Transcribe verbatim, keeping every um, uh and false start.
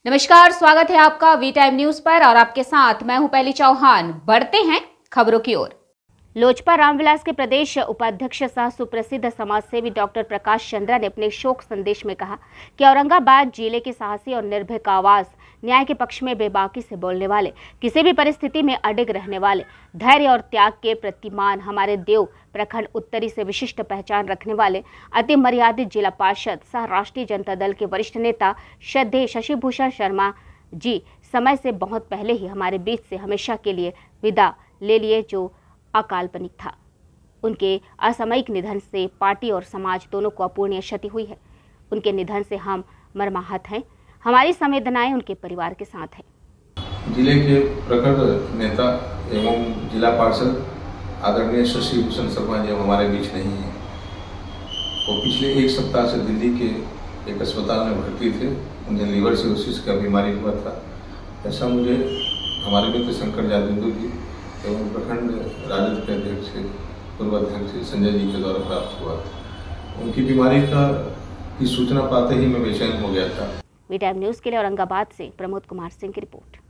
नमस्कार, स्वागत है आपका वी टाइम न्यूज पर और आपके साथ मैं हूं पहली चौहान। बढ़ते हैं खबरों की ओर। लोजपा रामविलास के प्रदेश उपाध्यक्ष सह सुप्रसिद्ध समाजसेवी डॉक्टर प्रकाश चंद्रा ने अपने शोक संदेश में कहा कि औरंगाबाद जिले के साहसी और निर्भीक आवाज, न्याय के पक्ष में बेबाकी से बोलने वाले, किसी भी परिस्थिति में अडिग रहने वाले, धैर्य और त्याग के प्रतिमान हमारे देव प्रखंड उत्तरी से विशिष्ट पहचान रखने वाले अति मर्यादित जिला पार्षद सह राष्ट्रीय जनता दल के वरिष्ठ नेता श्रद्धेय शशिभूषण शर्मा जी समय से बहुत पहले ही हमारे बीच से हमेशा के लिए विदा ले लिए, जो अकाल्पनिक था। उनके असामयिक निधन से पार्टी और समाज दोनों को अपूरणीय क्षति हुई है। उनके निधन से हम मर्माहत हैं। हमारी संवेदनाएं उनके परिवार के साथ हैं। जिले के प्रखर नेता एवं जिला पार्षद आदरणीय शशिभूषण शर्मा जी हमारे बीच नहीं है। वो पिछले एक सप्ताह से दिल्ली के एक अस्पताल में भर्ती थे। उन्हें लीवर सिरोसिस का बीमारी हुआ था। ऐसा मुझे हमारे मित्र शंकर जादवेंदु जी एवं प्रखंड राजद के अध्यक्ष पूर्व अध्यक्ष संजय जी के द्वारा प्राप्त हुआ। उनकी बीमारी का की सूचना पाते ही मैं बेचैन हो गया था। वी टाइम न्यूज के लिए औरंगाबाद से प्रमोद कुमार सिंह की रिपोर्ट।